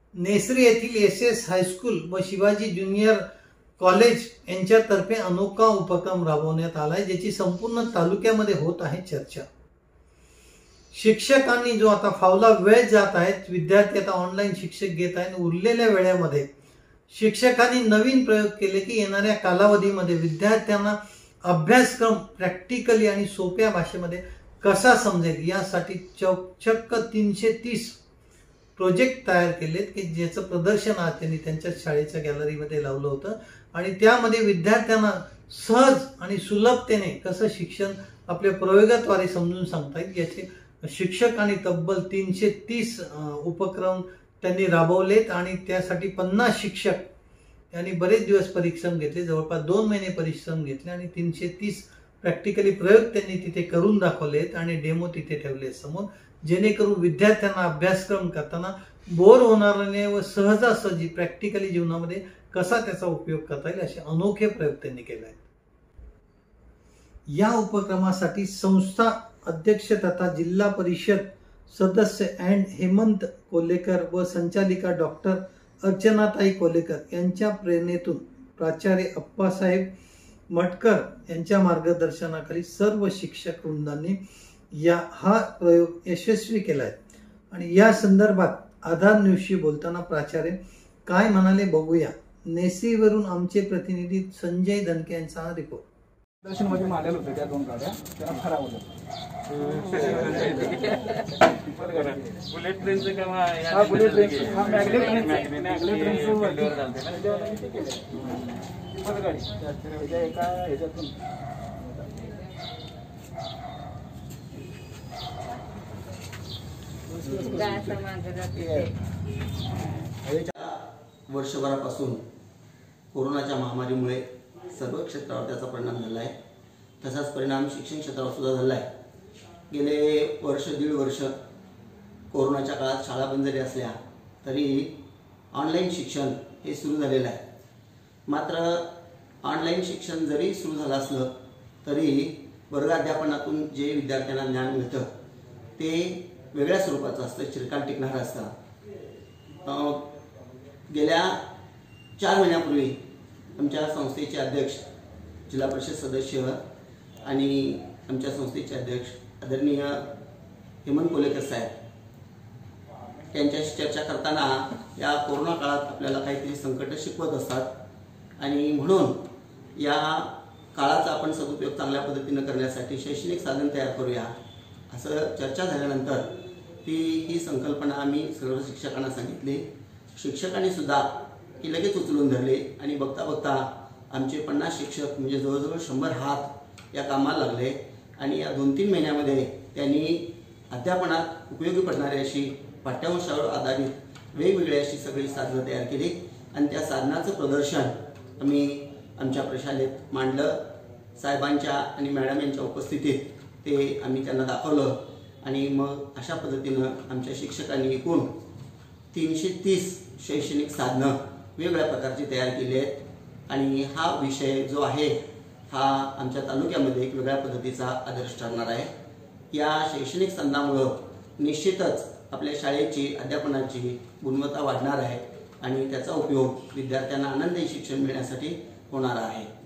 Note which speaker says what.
Speaker 1: Necessary येथील S high school व Shivaji junior college यांच्यातर्फे अनोखा उपक्रम राबवण्यात आलाय, ज्याची संपूर्ण तालुक्यामध्ये होत आहे चर्चा। शिक्षकांनी जो आता फावला वेळ जात आहेत, विद्यार्थी आता ऑनलाईन शिक्षक घेत आहेत, उरलेल्या वेळेमध्ये शिक्षकांनी नवीन प्रयोग केले की येणाऱ्या कालावधीमध्ये विद्यार्थ्यांना अभ्यासक्रम प्रॅक्टिकली आणि सोप्या भाषेमध्ये कसा समजेल यासाठी चक्क 330 प्रोजेक्ट तयार केलेत की ज्याचं प्रदर्शन आज त्यांनी त्यांच्या शाळेच्या गॅलरीमध्ये लावलं होतं आणि त्यामध्ये विद्यार्थ्यांना सहज आणि सुलभतेने कसं शिक्षण आपल्या प्रयोगाद्वारे समजून सांगता येईल याचे शिक्षकांनी तब्बल 330 उपक्रम त्यांनी राबवलेत आणि त्यासाठी 50 शिक्षक यांनी बरेच दिवस परिश्रम घेतले, जवळपास 2 महिने परिश्रम घेतले आणि 330 प्रॅक्टिकली प्रयोग त्यांनी तिथे करून दाखवलेत आणि डेमो तिथे ठेवले समोर, जेणेकरून विद्यार्थ्यांना अभ्यासक्रम करताना बोर होणार नाही व सहजासहजी प्रॅक्टिकली जीवनामध्ये कसा त्याचा उपयोग करता येईल असे अनोखे प्रयोग त्यांनी केले आहेत। या उपक्रमासाठी संस्था अध्यक्ष तथा जिल्हा परिषद सदस्य हेमंत कोल्हेकर व संचालिका डॉक्टर अर्चनाताई कोल्हेकर यांच्या प्रेरणेतून प्राचार्य अप्पासाहेब मटकर यांच्या मार्गदर्शनाखाली सर्व शिक्षक वृंदांनी हा प्रयोग यशस्वी केलाय आणि या संदर्भात आधार न्यूजशी बोलताना प्राचार्य काय म्हणाले बघूया। नेसीवरून आमचे प्रतिनिधी संजय दनके यांचा हा रिपोर्ट।
Speaker 2: दर्शनमध्ये मांडल होते त्या 2 गाड्या त्यांना खराब होतं।
Speaker 3: बुलेट ट्रेनचं किंवा
Speaker 2: हा बुलेट ट्रेन हा मॅग्नेट ट्रेनचं वरती गाडी त्या एका ह्याच्यातून
Speaker 4: वर्षभरापासून कोरोनाच्या महामारीमुळे सर्व क्षेत्रावर त्याचा परिणाम झाला आहे। तसाच परिणाम शिक्षण क्षेत्रावर सुद्धा झाला आहे। गेले वर्ष दीड वर्ष कोरोनाच्या काळात शाळा बंद जरी असल्या तरी ऑनलाईन शिक्षण हे सुरू झालेलं आहे। मात्र ऑनलाईन शिक्षण जरी सुरू झालं असलं तरी वर्गाध्यापनातून जे विद्यार्थ्यांना ज्ञान मिळतं ते वेगळ्या स्वरूपाचं असतं, चिरकाल टिकणारं असतं। गेल्या 4 महिन्यापूर्वी आमच्या संस्थेचे अध्यक्ष जिल्हा परिषद सदस्य आणि आमच्या संस्थेचे अध्यक्ष आदरणीय हेमंत कोल्हेकर साहेब यांच्याशी चर्चा करताना या कोरोना काळात आपल्याला काहीतरी संकट शिकवत असतात आणि म्हणून या काळाचा आपण सदुपयोग चांगल्या पद्धतीने करण्यासाठी शैक्षणिक साधन तयार करूया असं चर्चा झाल्यानंतर ही संकल्पना आम्ही सर्व शिक्षकांना सांगितली। शिक्षकांनी सुद्धा ही लगेच उचलून धरले आणि बघता बघता आमचे 50 शिक्षक म्हणजे जवळजवळ 100 हात या कामाला लागले आणि या 2-3 महिन्यामध्ये त्यांनी अध्यापनात उपयोगी पडणारी अशी पाठ्यांशावर आधारित वेगवेगळी अशी सगळी साधनं तयार केली आणि त्या साधनाचं प्रदर्शन आम्ही आमच्या प्रशालेत मांडलं। साहेबांच्या आणि मॅडम यांच्या उपस्थितीत ते आम्ही त्यांना दाखवलं आणि मग अशा पद्धतीनं आमच्या शिक्षकांनी एकूण 330 शैक्षणिक साधनं वेगवेगळ्या प्रकारची तयार केली आहेत आणि हा विषय जो आहे हा आमच्या तालुक्यामध्ये एक वेगळ्या पद्धतीचा आदर्श ठरणार आहे। या शैक्षणिक साधनामुळं निश्चितच आपल्या शाळेची अध्यापनाची गुणवत्ता वाढणार आहे आणि त्याचा उपयोग विद्यार्थ्यांना आनंदी शिक्षण मिळण्यासाठी होणार आहे।